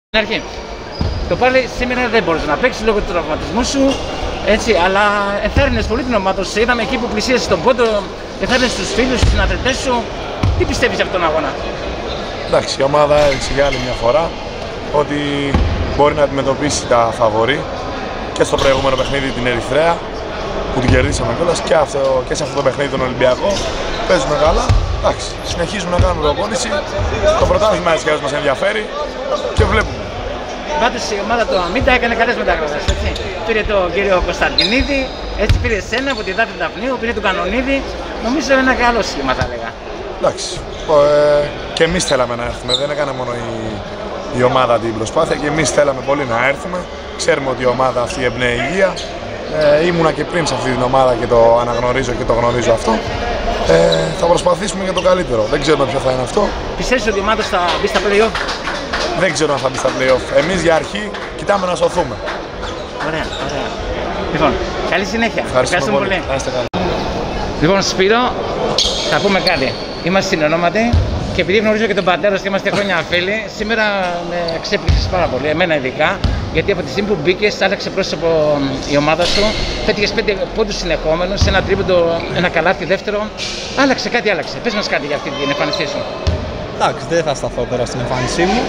Στην αρχή. Το πάλι σήμερα δεν μπορείς να παίξεις λόγω του τραυματισμού σου, έτσι, αλλά ενθάρρυνες πολύ την ομάδα σου. Είδαμε εκεί που πλησίασες τον πόντο, ενθάρρυνες τους φίλους, τους συναθρετές σου. Τι πιστεύεις για αυτόν τον αγώνα? Εντάξει, η ομάδα έδειξε για άλλη μια φορά ότι μπορεί να αντιμετωπίσει τα φαβορί και στο προηγούμενο παιχνίδι την Ερυθρέα που την κερδίσαμε κιόλας και σε αυτό το παιχνίδι τον Ολυμπιακό. Παίζουμε καλά. Εντάξει, συνεχίζουμε να κάνουμε προπόνηση. Το πρωτάθλημα έτσι κι αλλιώς μας ενδιαφέρει και βλέπουμε. Πάντως η ομάδα του Αμίντα έκανε καλές μεταγραφές, έτσι. Πήρε τον κύριο Κωνσταντινίδη, έτσι πήρε εσένα από τη Δάφνη Δαφνίου, πήρε τον Κανονίδη. Νομίζω ένα καλό σχήμα θα έλεγα. Εντάξει, και εμείς θέλαμε να έρθουμε, δεν έκανε μόνο η ομάδα την προσπάθεια και εμείς θέλαμε πολύ να έρθουμε. Ξέρουμε ότι η ομάδα αυτή εμπνέει υγεία. Ήμουνα και πριν σε αυτή την ομάδα και το αναγνωρίζω και το γνωρίζω αυτό. Θα προσπαθήσουμε για το καλύτερο. Δεν ξέρουμε ποιο θα είναι αυτό. Πιστεύεις ότι η ομάδα θα μπει στα play-off? Δεν ξέρω αν θα μπει στα play-off. Εμείς για αρχή κοιτάμε να σωθούμε. Ωραία, ωραία. Λοιπόν, καλή συνέχεια. Ευχαριστούμε πολύ. Λοιπόν, Σπύρο, θα πούμε κάτι. Είμαστε συνεννόματοι και επειδή γνωρίζω και τον πατέρα και είμαστε χρόνια φίλοι, σήμερα με εξέπληξες πάρα πολύ, εμένα ειδικά, γιατί από τη στιγμή που μπήκες, άλλαξε πρόσωπο η ομάδα σου. Πέτυχες 5 πόντους συνεχόμενους, ένα τρίποντο, ένα καλάθι δεύτερο. Άλλαξε, κάτι άλλαξε. Πες μας κάτι για αυτή την εμφάνισή σου. Εντάξει, δεν θα σταθώ τώρα στην εμφάνισή μου.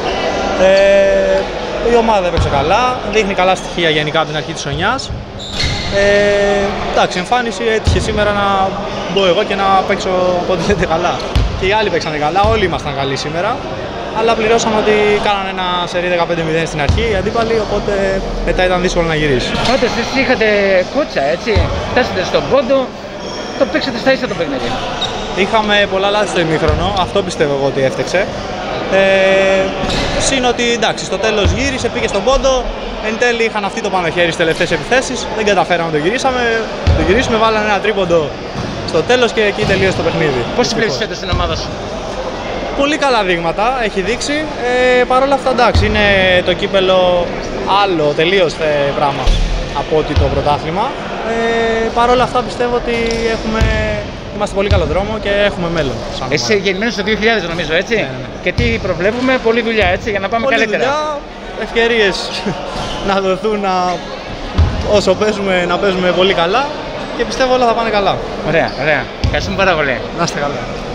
Η ομάδα έπαιξε καλά, δείχνει καλά στοιχεία γενικά από την αρχή της χρονιάς. Εντάξει, η εμφάνιση έτυχε σήμερα να μπω εγώ και να παίξω από ό,τι λέτε καλά. Και οι άλλοι παίξανε καλά, όλοι ήμασταν καλοί σήμερα. Αλλά πληρώσαμε ότι κάνανε ένα σερί 15-0 στην αρχή οι αντίπαλοι, οπότε μετά ήταν δύσκολο να γυρίσει. Όντως, εσείς είχατε κότσα, έτσι. Φτάσατε στον πόντο, το παίξατε στα ίσα το παιχνίδι. Είχαμε πολλά λάθη στο ημίχρονο, αυτό πιστεύω εγώ ότι έφτεξε. Συν ότι εντάξει, στο τέλος γύρισε, πήγε στον πόντο. Εν τέλει είχαν αυτή το πάνω χέρι στις τελευταίες επιθέσεις. Δεν καταφέραμε να το γυρίσουμε, βάλανε ένα τρίποντο στο τέλος και εκεί τελείωσε το παιχνίδι. Πώς τη βλέπεις φέτος στην ομάδα σου? Πολύ καλά δείγματα έχει δείξει. Παρ' όλα αυτά εντάξει, είναι το κύπελο άλλο τελείως πράγμα από ότι το πρωτάθλημα. Παρ' όλα αυτά πιστεύω ότι είμαστε πολύ καλό δρόμο και έχουμε μέλλον. Είσαι γεννημένος το 2000 νομίζω, έτσι. Ναι. Και τι προβλέπουμε, πολλή δουλειά, έτσι, για να πάμε Πολλή καλύτερα. Δουλειά, ευκαιρίες να δοθούν όσο παίζουμε, να παίζουμε πολύ καλά και πιστεύω όλα θα πάνε καλά. Ωραία, ωραία. Ευχαριστούμε πάρα πολύ. Να είστε καλά.